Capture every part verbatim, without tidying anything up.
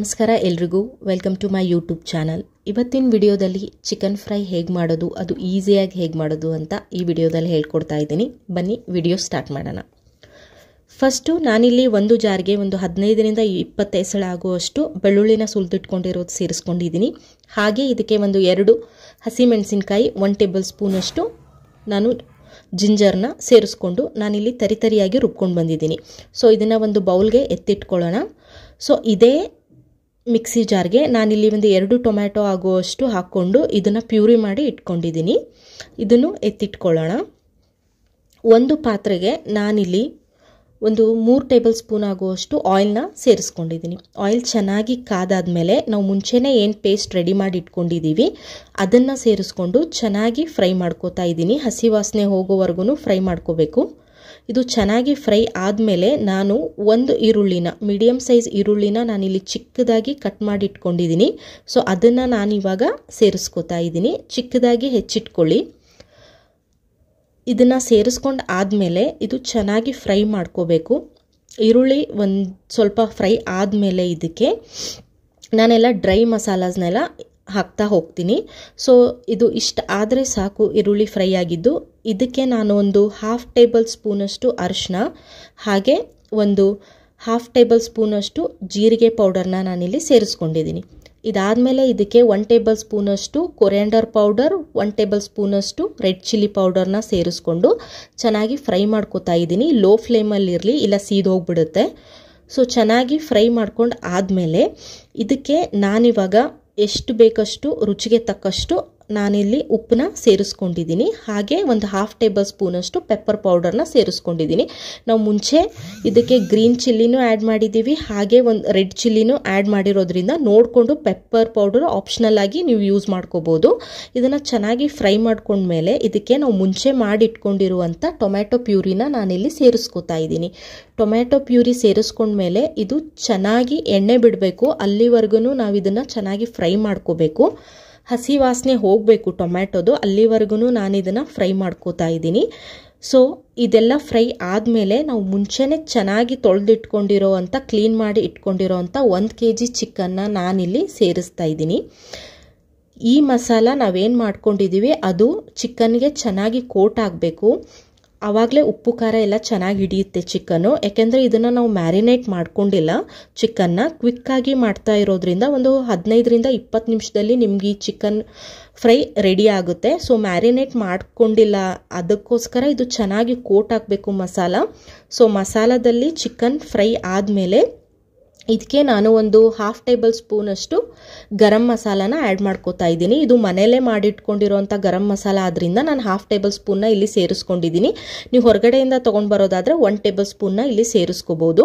ನಮಸ್ಕಾರ ಎಲ್ರಿಗೂ welcome to my YouTube channel. ಇವತ್ತಿನ ವಿಡಿಯೋದಲ್ಲಿ ಚಿಕನ್ ಫ್ರೈ ಹೇಗೆ ಮಾಡೋದು, ಅದು ಈಸಿಯಾಗಿ ಹೇಗೆ ಮಾಡೋದು ಅಂತ ಈ ವಿಡಿಯೋದಲ್ಲಿ ಹೇಳ್ಕೊಡ್ತಾ ಇದ್ದೀನಿ. ಬನ್ನಿ ವಿಡಿಯೋ ಸ್ಟಾರ್ಟ್ ಮಾಡೋಣ. ಫಸ್ಟು ನಾನಿಲ್ಲಿ ಒಂದು ಜಾರ್ಗೆ ಒಂದು ಹದಿನೈದರಿಂದ ಇಪ್ಪತ್ತು ಎಸಳ ಆಗುವಷ್ಟು ಬೆಳ್ಳುಳ್ಳಿನ ಸುಲಿದಿಟ್ಕೊಂಡಿರೋದು ಸೇರಿಸ್ಕೊಂಡಿದ್ದೀನಿ. ಹಾಗೆ ಇದಕ್ಕೆ ಒಂದು ಎರಡು ಹಸಿಮೆಣಸಿನಕಾಯಿ, ಒನ್ ಟೇಬಲ್ ಸ್ಪೂನಷ್ಟು ನಾನು ಜಿಂಜರ್ನ ಸೇರಿಸ್ಕೊಂಡು ನಾನಿಲ್ಲಿ ತರಿತರಿಯಾಗಿ ರುಬ್ಕೊಂಡು ಬಂದಿದ್ದೀನಿ. ಸೊ ಇದನ್ನು ಒಂದು ಬೌಲ್ಗೆ ಎತ್ತಿಟ್ಕೊಳ್ಳೋಣ. ಸೊ ಇದೇ ಮಿಕ್ಸಿ ಜಾರ್ಗೆ ನಾನಿಲ್ಲಿ ಒಂದು ಎರಡು ಟೊಮ್ಯಾಟೊ ಆಗುವಷ್ಟು ಹಾಕ್ಕೊಂಡು ಇದನ್ನು ಪ್ಯೂರಿ ಮಾಡಿ ಇಟ್ಕೊಂಡಿದ್ದೀನಿ. ಇದನ್ನು ಎತ್ತಿಟ್ಕೊಳ್ಳೋಣ. ಒಂದು ಪಾತ್ರೆಗೆ ನಾನಿಲ್ಲಿ ಒಂದು ಮೂರು ಟೇಬಲ್ ಸ್ಪೂನ್ ಆಗುವಷ್ಟು ಆಯಿಲ್ನ ಸೇರಿಸ್ಕೊಂಡಿದ್ದೀನಿ. ಆಯಿಲ್ ಚೆನ್ನಾಗಿ ಕಾದಾದ್ಮೇಲೆ ನಾವು ಮುಂಚೆನೇ ಏನು ಪೇಸ್ಟ್ ರೆಡಿ ಮಾಡಿ ಇಟ್ಕೊಂಡಿದ್ದೀವಿ ಅದನ್ನು ಸೇರಿಸ್ಕೊಂಡು ಚೆನ್ನಾಗಿ ಫ್ರೈ ಮಾಡ್ಕೋತಾ ಇದ್ದೀನಿ. ಹಸಿ ವಾಸನೆ ಹೋಗೋವರೆಗೂ ಫ್ರೈ ಮಾಡ್ಕೋಬೇಕು. ಇದು ಚೆನ್ನಾಗಿ ಫ್ರೈ ಆದಮೇಲೆ ನಾನು ಒಂದು ಈರುಳ್ಳಿನ ಮೀಡಿಯಮ್ ಸೈಜ್ ಈರುಳ್ಳಿನ ನಾನಿಲ್ಲಿ ಚಿಕ್ಕದಾಗಿ ಕಟ್ ಮಾಡಿ ಇಟ್ಕೊಂಡಿದ್ದೀನಿ. ಸೊ ಅದನ್ನು ನಾನಿವಾಗ ಸೇರಿಸ್ಕೋತಾ ಇದ್ದೀನಿ. ಚಿಕ್ಕದಾಗಿ ಹೆಚ್ಚಿಟ್ಕೊಳ್ಳಿ. ಇದನ್ನು ಸೇರಿಸ್ಕೊಂಡು ಆದಮೇಲೆ ಇದು ಚೆನ್ನಾಗಿ ಫ್ರೈ ಮಾಡ್ಕೋಬೇಕು. ಈರುಳ್ಳಿ ಒಂದು ಸ್ವಲ್ಪ ಫ್ರೈ ಆದಮೇಲೆ ಇದಕ್ಕೆ ನಾನೆಲ್ಲ ಡ್ರೈ ಮಸಾಲಾಸ್ನೆಲ್ಲ ಹಾಕ್ತಾ ಹೋಗ್ತೀನಿ. ಸೊ ಇದು ಇಷ್ಟ ಆದರೆ ಸಾಕು ಈರುಳ್ಳಿ ಫ್ರೈ ಆಗಿದ್ದು. ಇದಕ್ಕೆ ನಾನು ಒಂದು ಹಾಫ್ ಟೇಬಲ್ ಸ್ಪೂನಷ್ಟು ಅರಿಶಿನ ಹಾಗೆ ಒಂದು ಹಾಫ್ ಟೇಬಲ್ ಸ್ಪೂನಷ್ಟು ಜೀರಿಗೆ ಪೌಡರ್ನ ನಾನಿಲ್ಲಿ ಸೇರಿಸ್ಕೊಂಡಿದ್ದೀನಿ. ಇದಾದಮೇಲೆ ಇದಕ್ಕೆ ಒನ್ ಟೇಬಲ್ ಸ್ಪೂನಷ್ಟು ಕೊರಿಯಾಂಡರ್ ಪೌಡರ್, ಒನ್ ಟೇಬಲ್ ಸ್ಪೂನಷ್ಟು ರೆಡ್ ಚಿಲ್ಲಿ ಪೌಡರ್ನ ಸೇರಿಸ್ಕೊಂಡು ಚೆನ್ನಾಗಿ ಫ್ರೈ ಮಾಡ್ಕೋತಾ ಇದ್ದೀನಿ. ಲೋ ಫ್ಲೇಮಲ್ಲಿ ಇರಲಿ, ಇಲ್ಲ ಸೀದು ಹೋಗ್ಬಿಡುತ್ತೆ. ಸೊ ಚೆನ್ನಾಗಿ ಫ್ರೈ ಮಾಡ್ಕೊಂಡು ಆದಮೇಲೆ ಇದಕ್ಕೆ ನಾನಿವಾಗ ಎಷ್ಟು ಬೇಕಷ್ಟು ರುಚಿಗೆ ತಕ್ಕಷ್ಟು ನಾನಿಲ್ಲಿ ಉಪ್ಪನ್ನ ಸೇರಿಸ್ಕೊಂಡಿದ್ದೀನಿ. ಹಾಗೆ ಒಂದು ಹಾಫ್ ಟೇಬಲ್ ಸ್ಪೂನಷ್ಟು ಪೆಪ್ಪರ್ ಪೌಡರ್ನ ಸೇರಿಸ್ಕೊಂಡಿದ್ದೀನಿ. ನಾವು ಮುಂಚೆ ಇದಕ್ಕೆ ಗ್ರೀನ್ ಚಿಲ್ಲಿನೂ ಆ್ಯಡ್ ಮಾಡಿದ್ದೀವಿ, ಹಾಗೆ ಒಂದು ರೆಡ್ ಚಿಲ್ಲಿನೂ ಆ್ಯಡ್ ಮಾಡಿರೋದ್ರಿಂದ ನೋಡಿಕೊಂಡು ಪೆಪ್ಪರ್ ಪೌಡರ್ ಆಪ್ಷನಲ್ ಆಗಿ ನೀವು ಯೂಸ್ ಮಾಡ್ಕೋಬೋದು. ಇದನ್ನು ಚೆನ್ನಾಗಿ ಫ್ರೈ ಮಾಡ್ಕೊಂಡ್ಮೇಲೆ ಇದಕ್ಕೆ ನಾವು ಮುಂಚೆ ಮಾಡಿಟ್ಕೊಂಡಿರುವಂಥ ಟೊಮ್ಯಾಟೊ ಪ್ಯೂರಿನ ನಾನಿಲ್ಲಿ ಸೇರಿಸ್ಕೋತಾ ಇದ್ದೀನಿ. ಟೊಮ್ಯಾಟೊ ಪ್ಯೂರಿ ಸೇರಿಸ್ಕೊಂಡ್ಮೇಲೆ ಇದು ಚೆನ್ನಾಗಿ ಎಣ್ಣೆ ಬಿಡಬೇಕು. ಅಲ್ಲಿವರೆಗೂ ನಾವು ಇದನ್ನು ಚೆನ್ನಾಗಿ ಫ್ರೈ ಮಾಡ್ಕೋಬೇಕು. ಹಸಿ ವಾಸನೆ ಹೋಗಬೇಕು ಟೊಮ್ಯಾಟೊದು, ಅಲ್ಲಿವರೆಗೂ ನಾನು ಇದನ್ನು ಫ್ರೈ ಮಾಡ್ಕೋತಾ ಇದ್ದೀನಿ. ಸೊ ಇದೆಲ್ಲ ಫ್ರೈ ಆದಮೇಲೆ ನಾವು ಮುಂಚೆನೇ ಚೆನ್ನಾಗಿ ತೊಳೆದಿಟ್ಕೊಂಡಿರೋ ಅಂಥ ಕ್ಲೀನ್ ಮಾಡಿ ಇಟ್ಕೊಂಡಿರೋ ಅಂಥ ಒಂದು ಕೆ ಜಿ ಚಿಕನ್ನ ನಾನಿಲ್ಲಿ ಸೇರಿಸ್ತಾ ಇದ್ದೀನಿ. ಈ ಮಸಾಲ ನಾವೇನು ಮಾಡ್ಕೊಂಡಿದ್ದೀವಿ ಅದು ಚಿಕನ್ಗೆ ಚೆನ್ನಾಗಿ ಕೋಟ್ ಆಗಬೇಕು. ಆವಾಗಲೇ ಉಪ್ಪು ಖಾರ ಎಲ್ಲ ಚೆನ್ನಾಗಿ ಹಿಡಿಯುತ್ತೆ ಚಿಕನ್ನು. ಯಾಕೆಂದರೆ ಇದನ್ನು ನಾವು ಮ್ಯಾರಿನೇಟ್ ಮಾಡ್ಕೊಂಡಿಲ್ಲ. ಚಿಕನ್ನ ಕ್ವಿಕ್ಕಾಗಿ ಮಾಡ್ತಾ ಇರೋದ್ರಿಂದ ಒಂದು ಹದಿನೈದರಿಂದ ಇಪ್ಪತ್ತು ನಿಮಿಷದಲ್ಲಿ ನಿಮ್ಗೆ ಈ ಚಿಕನ್ ಫ್ರೈ ರೆಡಿ ಆಗುತ್ತೆ. ಸೊ ಮ್ಯಾರಿನೇಟ್ ಮಾಡ್ಕೊಂಡಿಲ್ಲ, ಅದಕ್ಕೋಸ್ಕರ ಇದು ಚೆನ್ನಾಗಿ ಕೋಟ್ ಆಗಬೇಕು ಮಸಾಲ. ಸೊ ಮಸಾಲದಲ್ಲಿ ಚಿಕನ್ ಫ್ರೈ ಆದಮೇಲೆ ಇದಕ್ಕೆ ನಾನು ಒಂದು ಹಾಫ್ ಟೇಬಲ್ ಸ್ಪೂನಷ್ಟು ಗರಂ ಮಸಾಲಾನ ಆ್ಯಡ್ ಮಾಡ್ಕೋತಾ ಇದ್ದೀನಿ. ಇದು ಮನೆಯಲ್ಲೇ ಮಾಡಿಟ್ಕೊಂಡಿರೋಂಥ ಗರಂ ಮಸಾಲ ಆದ್ದರಿಂದ ನಾನು ಹಾಫ್ ಟೇಬಲ್ ಸ್ಪೂನ್ನ ಇಲ್ಲಿ ಸೇರಿಸ್ಕೊಂಡಿದ್ದೀನಿ. ನೀವು ಹೊರಗಡೆಯಿಂದ ತೊಗೊಂಡು ಬರೋದಾದರೆ ಒನ್ ಟೇಬಲ್ ಸ್ಪೂನ್ನ ಇಲ್ಲಿ ಸೇರಿಸ್ಕೋಬೋದು.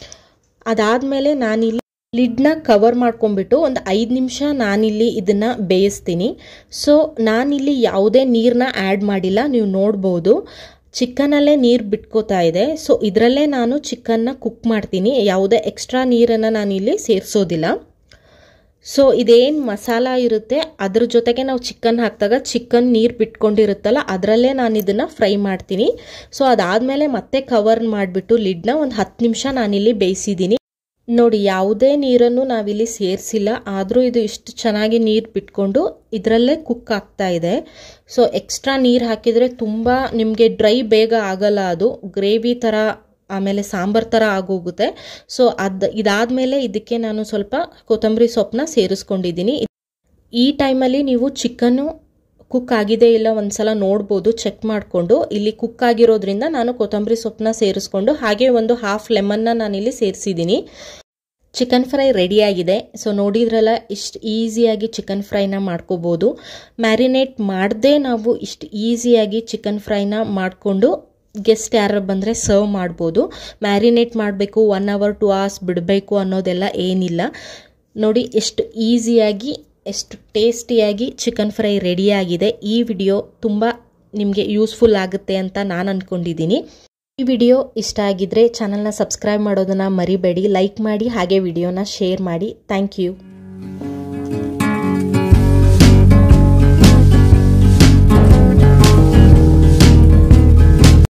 ಅದಾದಮೇಲೆ ನಾನಿಲ್ಲಿ ಲಿಡ್ನ ಕವರ್ ಮಾಡ್ಕೊಂಡ್ಬಿಟ್ಟು ಒಂದು ಐದು ನಿಮಿಷ ನಾನಿಲ್ಲಿ ಇದನ್ನು ಬೇಯಿಸ್ತೀನಿ. ಸೊ ನಾನಿಲ್ಲಿ ಯಾವುದೇ ನೀರನ್ನ ಆ್ಯಡ್ ಮಾಡಿಲ್ಲ, ನೀವು ನೋಡ್ಬೋದು ಚಿಕನಲ್ಲೇ ನೀರು ಬಿಟ್ಕೋತಾ ಇದೆ. ಸೊ ಇದರಲ್ಲೇ ನಾನು ಚಿಕನ್ನ ಕುಕ್ ಮಾಡ್ತೀನಿ. ಯಾವುದೇ ಎಕ್ಸ್ಟ್ರಾ ನೀರನ್ನು ನಾನಿಲ್ಲಿ ಸೇರಿಸೋದಿಲ್ಲ. ಸೊ ಇದೇನು ಮಸಾಲ ಇರುತ್ತೆ ಅದ್ರ ಜೊತೆಗೆ ನಾವು ಚಿಕನ್ ಹಾಕಿದಾಗ ಚಿಕನ್ ನೀರು ಬಿಟ್ಕೊಂಡಿರುತ್ತಲ್ಲ ಅದರಲ್ಲೇ ನಾನು ಇದನ್ನು ಫ್ರೈ ಮಾಡ್ತೀನಿ. ಸೊ ಅದಾದಮೇಲೆ ಮತ್ತೆ ಕವರ್ ಮಾಡಿಬಿಟ್ಟು ಲಿಡ್ನ ಒಂದು ಹತ್ತು ನಿಮಿಷ ನಾನಿಲ್ಲಿ ಬೇಯಿಸಿದ್ದೀನಿ. ನೋಡಿ, ಯಾವುದೇ ನೀರನ್ನು ನಾವಿಲ್ಲಿ ಸೇರಿಸಿಲ್ಲ, ಆದರೂ ಇದು ಇಷ್ಟು ಚೆನ್ನಾಗಿ ನೀರು ಬಿಟ್ಕೊಂಡು ಇದರಲ್ಲೇ ಕುಕ್ ಆಗ್ತಾ ಇದೆ. ಸೊ ಎಕ್ಸ್ಟ್ರಾ ನೀರು ಹಾಕಿದರೆ ತುಂಬ ನಿಮಗೆ ಡ್ರೈ ಬೇಗ ಆಗಲ್ಲ, ಅದು ಗ್ರೇವಿ ಥರ ಆಮೇಲೆ ಸಾಂಬಾರ್ ಥರ ಆಗೋಗುತ್ತೆ. ಸೊ ಅದು ಇದಾದಮೇಲೆ ಇದಕ್ಕೆ ನಾನು ಸ್ವಲ್ಪ ಕೊತ್ತಂಬರಿ ಸೊಪ್ಪನ್ನ ಸೇರಿಸ್ಕೊಂಡಿದ್ದೀನಿ. ಈ ಟೈಮಲ್ಲಿ ನೀವು ಚಿಕನ್ನು ಕುಕ್ ಆಗಿದೆ ಇಲ್ಲ ಒಂದ್ಸಲ ನೋಡ್ಬೋದು ಚೆಕ್ ಮಾಡಿಕೊಂಡು. ಇಲ್ಲಿ ಕುಕ್ ಆಗಿರೋದ್ರಿಂದ ನಾನು ಕೊತ್ತಂಬರಿ ಸೊಪ್ಪನ್ನ ಸೇರಿಸ್ಕೊಂಡು ಹಾಗೆ ಒಂದು ಹಾಫ್ ಲೆಮನ್ನ ನಾನಿಲ್ಲಿ ಸೇರಿಸಿದ್ದೀನಿ. ಚಿಕನ್ ಫ್ರೈ ರೆಡಿಯಾಗಿದೆ. ಸೊ ನೋಡಿದ್ರಲ್ಲ, ಇಷ್ಟು ಈಸಿಯಾಗಿ ಚಿಕನ್ ಫ್ರೈನ ಮಾಡ್ಕೋಬೋದು. ಮ್ಯಾರಿನೇಟ್ ಮಾಡದೆ ನಾವು ಇಷ್ಟು ಈಸಿಯಾಗಿ ಚಿಕನ್ ಫ್ರೈನ ಮಾಡಿಕೊಂಡು ಗೆಸ್ಟ್ ಯಾರು ಬಂದರೆ ಸರ್ವ್ ಮಾಡ್ಬೋದು. ಮ್ಯಾರಿನೇಟ್ ಮಾಡಬೇಕು, ಒನ್ ಅವರ್ ಟು ಅವರ್ಸ್ ಬಿಡಬೇಕು ಅನ್ನೋದೆಲ್ಲ ಏನಿಲ್ಲ. ನೋಡಿ ಎಷ್ಟು ಈಸಿಯಾಗಿ ಎಷ್ಟು ಟೇಸ್ಟಿಯಾಗಿ ಚಿಕನ್ ಫ್ರೈ ರೆಡಿಯಾಗಿದೆ. ಈ ವಿಡಿಯೋ ತುಂಬ ನಿಮಗೆ ಯೂಸ್ಫುಲ್ ಆಗುತ್ತೆ ಅಂತ ನಾನು ಅಂದ್ಕೊಂಡಿದ್ದೀನಿ. ಈ ವಿಡಿಯೋ ಇಷ್ಟ ಆಗಿದ್ರೆ ಚಾನಲ್ನ ಸಬ್ಸ್ಕ್ರೈಬ್ ಮಾಡೋದನ್ನು ಮರಿಬೇಡಿ. ಲೈಕ್ ಮಾಡಿ ಹಾಗೆ ವಿಡಿಯೋನ ಶೇರ್ ಮಾಡಿ. Thank you.